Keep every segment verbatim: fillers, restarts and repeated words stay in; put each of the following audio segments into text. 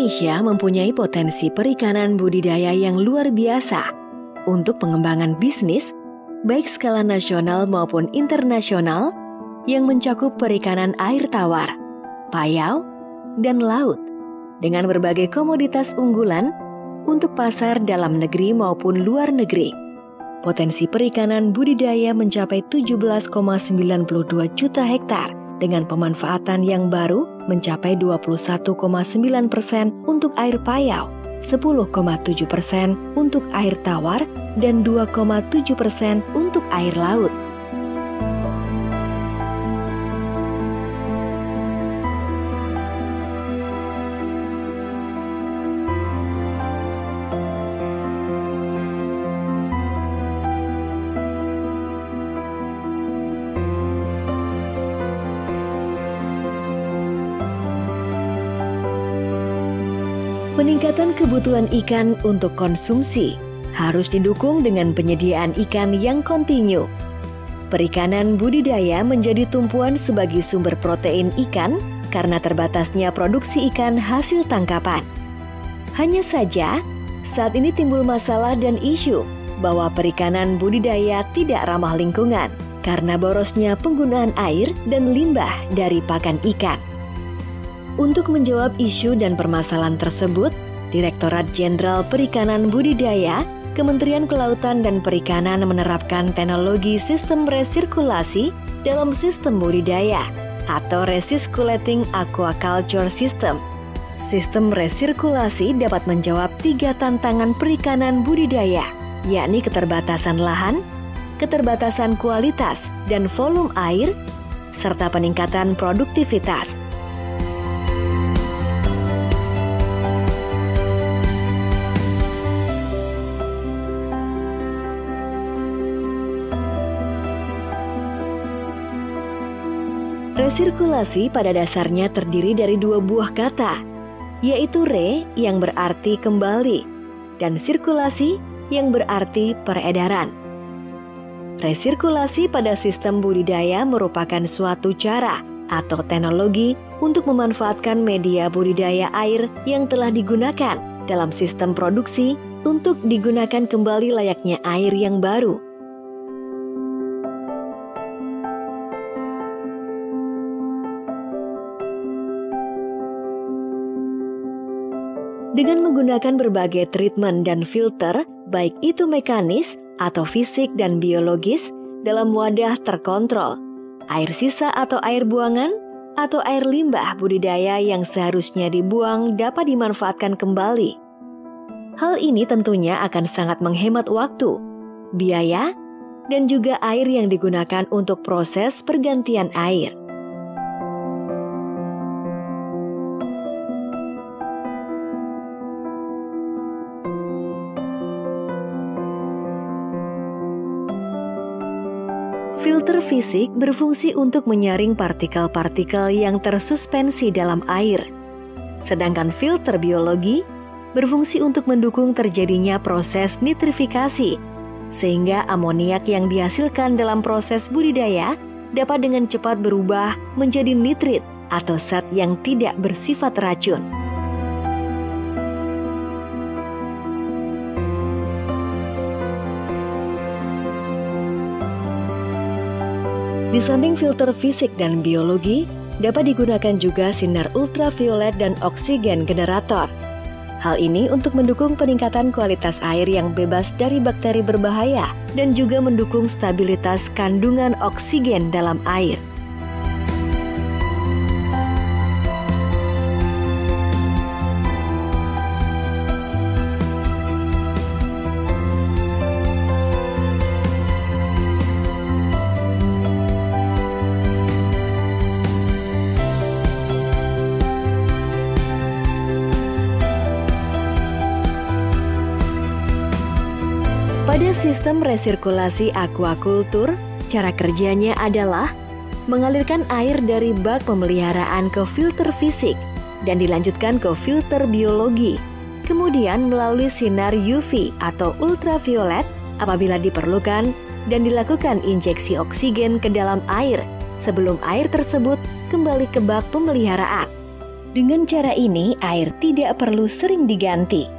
Indonesia mempunyai potensi perikanan budidaya yang luar biasa untuk pengembangan bisnis, baik skala nasional maupun internasional, yang mencakup perikanan air tawar, payau, dan laut, dengan berbagai komoditas unggulan untuk pasar dalam negeri maupun luar negeri. Potensi perikanan budidaya mencapai tujuh belas koma sembilan dua juta hektar, dengan pemanfaatan yang baru mencapai dua puluh satu koma sembilan persen untuk air payau, sepuluh koma tujuh persen untuk air tawar, dan dua koma tujuh persen untuk air laut. Peningkatan kebutuhan ikan untuk konsumsi harus didukung dengan penyediaan ikan yang kontinu. Perikanan budidaya menjadi tumpuan sebagai sumber protein ikan karena terbatasnya produksi ikan hasil tangkapan. Hanya saja, saat ini timbul masalah dan isu bahwa perikanan budidaya tidak ramah lingkungan karena borosnya penggunaan air dan limbah dari pakan ikan. Untuk menjawab isu dan permasalahan tersebut, Direktorat Jenderal Perikanan Budidaya, Kementerian Kelautan dan Perikanan menerapkan teknologi sistem resirkulasi dalam sistem budidaya atau Recirculating Aquaculture System. Sistem resirkulasi dapat menjawab tiga tantangan perikanan budidaya, yakni keterbatasan lahan, keterbatasan kualitas dan volume air, serta peningkatan produktivitas. Resirkulasi pada dasarnya terdiri dari dua buah kata, yaitu re yang berarti kembali dan sirkulasi yang berarti peredaran. Resirkulasi pada sistem budidaya merupakan suatu cara atau teknologi untuk memanfaatkan media budidaya air yang telah digunakan dalam sistem produksi untuk digunakan kembali layaknya air yang baru. Dengan menggunakan berbagai treatment dan filter, baik itu mekanis atau fisik dan biologis, dalam wadah terkontrol, air sisa atau air buangan, atau air limbah budidaya yang seharusnya dibuang dapat dimanfaatkan kembali. Hal ini tentunya akan sangat menghemat waktu, biaya, dan juga air yang digunakan untuk proses pergantian air. Filter fisik berfungsi untuk menyaring partikel-partikel yang tersuspensi dalam air. Sedangkan filter biologi berfungsi untuk mendukung terjadinya proses nitrifikasi, sehingga amoniak yang dihasilkan dalam proses budidaya dapat dengan cepat berubah menjadi nitrit atau zat yang tidak bersifat racun. Di samping filter fisik dan biologi, dapat digunakan juga sinar ultraviolet dan oksigen generator. Hal ini untuk mendukung peningkatan kualitas air yang bebas dari bakteri berbahaya dan juga mendukung stabilitas kandungan oksigen dalam air. Pada sistem resirkulasi aquaculture, cara kerjanya adalah mengalirkan air dari bak pemeliharaan ke filter fisik dan dilanjutkan ke filter biologi, kemudian melalui sinar U V atau ultraviolet apabila diperlukan dan dilakukan injeksi oksigen ke dalam air sebelum air tersebut kembali ke bak pemeliharaan. Dengan cara ini, air tidak perlu sering diganti.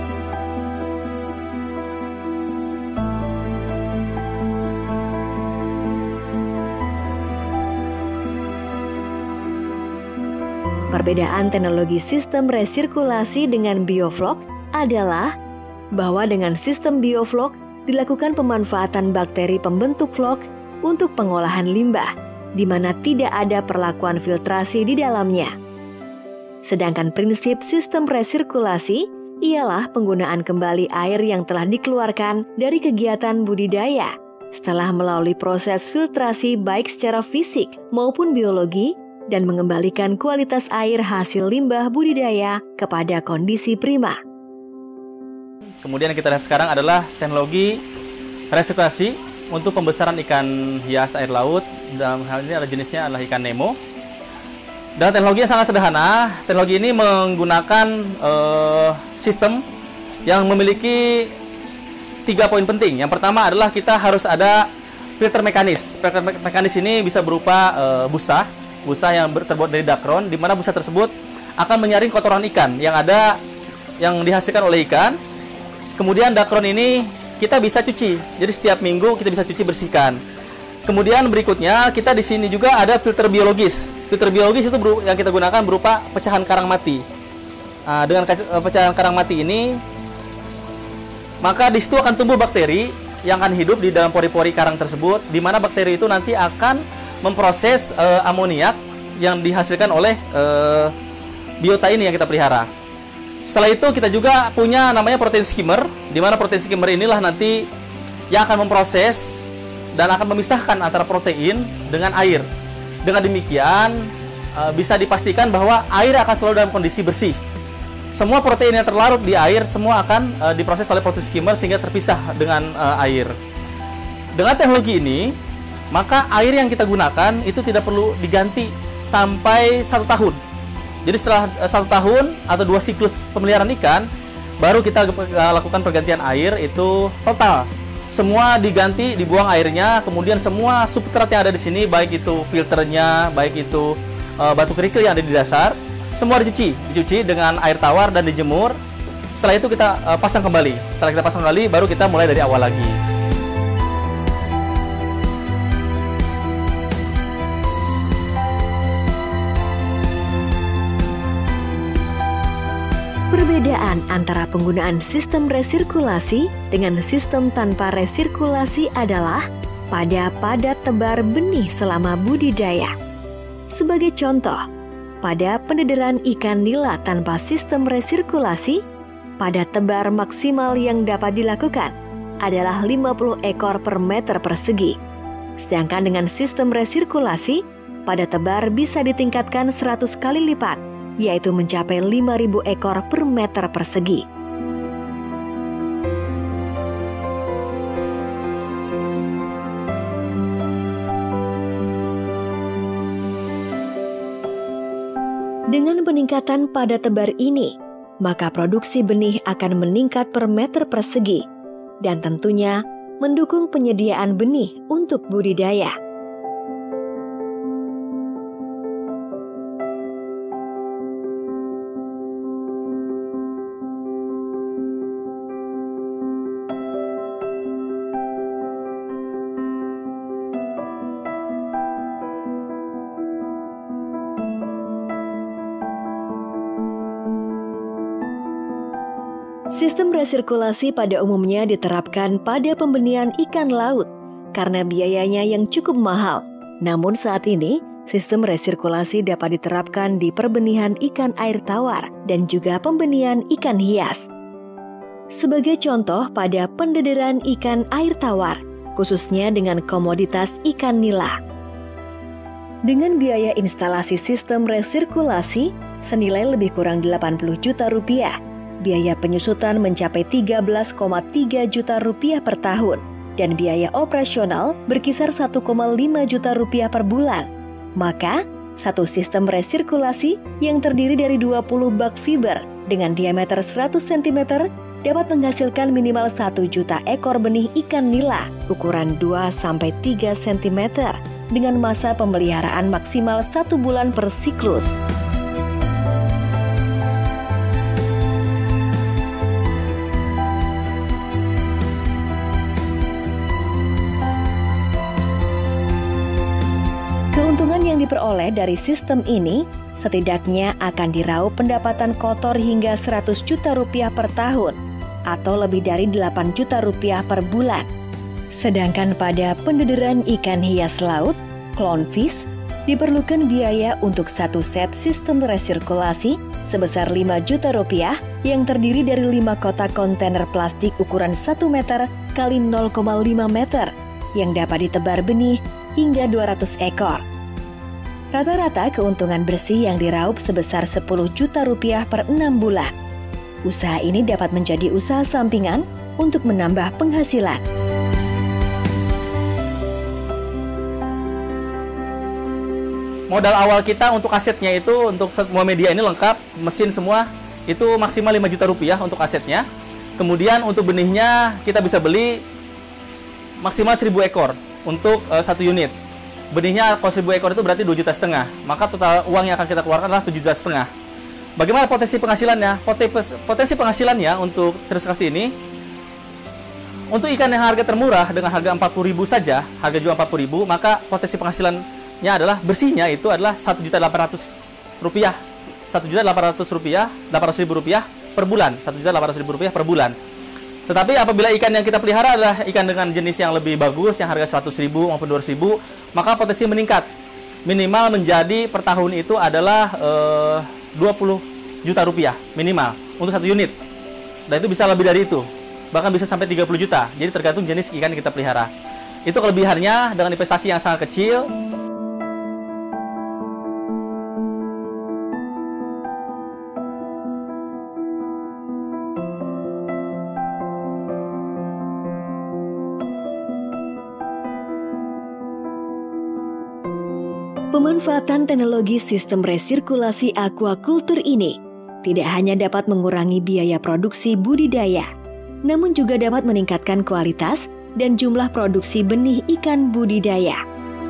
Perbedaan teknologi sistem resirkulasi dengan bioflok adalah bahwa dengan sistem bioflok dilakukan pemanfaatan bakteri pembentuk flok untuk pengolahan limbah, di mana tidak ada perlakuan filtrasi di dalamnya. Sedangkan prinsip sistem resirkulasi ialah penggunaan kembali air yang telah dikeluarkan dari kegiatan budidaya setelah melalui proses filtrasi baik secara fisik maupun biologi dan mengembalikan kualitas air hasil limbah budidaya kepada kondisi prima. Kemudian yang kita lihat sekarang adalah teknologi resirkulasi untuk pembesaran ikan hias air laut. Dalam hal ini adalah jenisnya adalah ikan Nemo. Dan teknologinya sangat sederhana. Teknologi ini menggunakan uh, sistem yang memiliki tiga poin penting. Yang pertama adalah kita harus ada filter mekanis. Filter mekanis ini bisa berupa uh, busa, busa yang terbuat dari dakron, di mana busa tersebut akan menyaring kotoran ikan yang ada yang dihasilkan oleh ikan. Kemudian dakron ini kita bisa cuci. Jadi setiap minggu kita bisa cuci bersihkan. Kemudian berikutnya kita di sini juga ada filter biologis. Filter biologis itu yang kita gunakan berupa pecahan karang mati. Nah, dengan pecahan karang mati ini, maka di situ akan tumbuh bakteri yang akan hidup di dalam pori-pori karang tersebut, di mana bakteri itu nanti akan memproses uh, amoniak yang dihasilkan oleh uh, biota ini yang kita pelihara. Setelah itu kita juga punya namanya protein skimmer, di mana protein skimmer inilah nanti yang akan memproses dan akan memisahkan antara protein dengan air. Dengan demikian bisa dipastikan bahwa air akan selalu dalam kondisi bersih. Semua protein yang terlarut di air semua akan diproses oleh protein skimmer sehingga terpisah dengan air. Dengan teknologi ini, maka air yang kita gunakan itu tidak perlu diganti sampai satu tahun. Jadi setelah satu tahun atau dua siklus pemeliharaan ikan, baru kita lakukan pergantian air itu total. Semua diganti, dibuang airnya, kemudian semua substrat yang ada di sini, baik itu filternya, baik itu uh, batu kerikil yang ada di dasar, semua dicuci, dicuci dengan air tawar dan dijemur. Setelah itu kita uh, pasang kembali. Setelah kita pasang kembali, baru kita mulai dari awal lagi. Perbedaan antara penggunaan sistem resirkulasi dengan sistem tanpa resirkulasi adalah pada padat tebar benih selama budidaya. Sebagai contoh, pada pendederan ikan nila tanpa sistem resirkulasi, padat tebar maksimal yang dapat dilakukan adalah lima puluh ekor per meter persegi. Sedangkan dengan sistem resirkulasi, padat tebar bisa ditingkatkan seratus kali lipat, yaitu mencapai lima ribu ekor per meter persegi. Dengan peningkatan padat tebar ini, maka produksi benih akan meningkat per meter persegi dan tentunya mendukung penyediaan benih untuk budidaya. Sistem resirkulasi pada umumnya diterapkan pada pembenihan ikan laut karena biayanya yang cukup mahal. Namun saat ini, sistem resirkulasi dapat diterapkan di perbenihan ikan air tawar dan juga pembenihan ikan hias. Sebagai contoh pada pendederan ikan air tawar, khususnya dengan komoditas ikan nila. Dengan biaya instalasi sistem resirkulasi senilai lebih kurang delapan puluh juta rupiah, biaya penyusutan mencapai tiga belas koma tiga juta rupiah per tahun dan biaya operasional berkisar satu koma lima juta rupiah per bulan. Maka, satu sistem resirkulasi yang terdiri dari dua puluh bak fiber dengan diameter seratus sentimeter dapat menghasilkan minimal satu juta ekor benih ikan nila ukuran dua sampai tiga sentimeter dengan masa pemeliharaan maksimal satu bulan per siklus. diperoleh dari sistem ini setidaknya akan diraup pendapatan kotor hingga seratus juta rupiah per tahun atau lebih dari delapan juta rupiah per bulan. Sedangkan pada pendederan ikan hias laut, clownfish, diperlukan biaya untuk satu set sistem resirkulasi sebesar lima juta rupiah yang terdiri dari lima kotak kontainer plastik ukuran satu meter kali nol koma lima meter yang dapat ditebar benih hingga dua ratus ekor. Rata-rata keuntungan bersih yang diraup sebesar sepuluh juta rupiah per enam bulan. Usaha ini dapat menjadi usaha sampingan untuk menambah penghasilan. Modal awal kita untuk asetnya itu, untuk semua media ini lengkap, mesin semua, itu maksimal lima juta rupiah untuk asetnya. Kemudian untuk benihnya kita bisa beli maksimal seribu ekor untuk uh, satu unit. Benihnya kalau seribu ekor itu berarti dua juta setengah. Maka total uang yang akan kita keluarkan adalah tujuh juta setengah. Bagaimana potensi penghasilannya? Potensi penghasilannya untuk sertifikasi ini, untuk ikan yang harga termurah dengan harga empat puluh ribu saja, harga jual empat puluh ribu, maka potensi penghasilannya adalah bersihnya itu adalah satu juta delapan ratus rupiah. satu juta delapan ratus rupiah, delapan ratus ribu rupiah per bulan. satu juta delapan ratus ribu rupiah per bulan. Tetapi apabila ikan yang kita pelihara adalah ikan dengan jenis yang lebih bagus, yang harga seratus ribu maupun dua ratus ribu, maka potensi meningkat. Minimal menjadi per tahun itu adalah eh, dua puluh juta rupiah minimal untuk satu unit. Dan itu bisa lebih dari itu. Bahkan bisa sampai tiga puluh juta. Jadi tergantung jenis ikan yang kita pelihara. Itu kelebihannya dengan investasi yang sangat kecil. Pemanfaatan teknologi sistem resirkulasi aquaculture ini tidak hanya dapat mengurangi biaya produksi budidaya, namun juga dapat meningkatkan kualitas dan jumlah produksi benih ikan budidaya.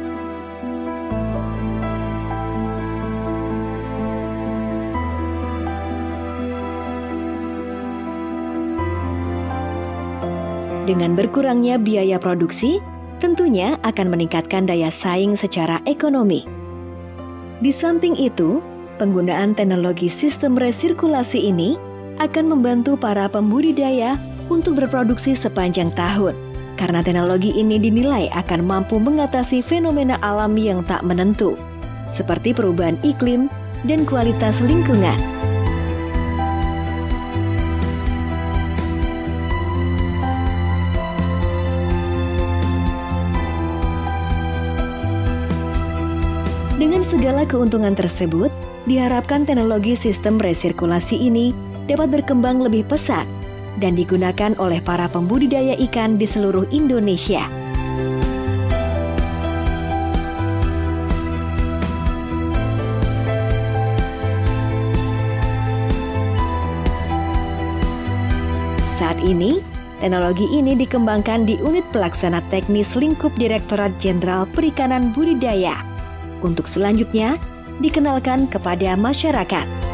Dengan berkurangnya biaya produksi, tentunya akan meningkatkan daya saing secara ekonomi. Di samping itu, penggunaan teknologi sistem resirkulasi ini akan membantu para pembudidaya untuk berproduksi sepanjang tahun, karena teknologi ini dinilai akan mampu mengatasi fenomena alam yang tak menentu, seperti perubahan iklim dan kualitas lingkungan. Dengan segala keuntungan tersebut, diharapkan teknologi sistem resirkulasi ini dapat berkembang lebih pesat dan digunakan oleh para pembudidaya ikan di seluruh Indonesia. Saat ini, teknologi ini dikembangkan di Unit Pelaksana Teknis Lingkup Direktorat Jenderal Perikanan Budidaya. Untuk selanjutnya, dikenalkan kepada masyarakat.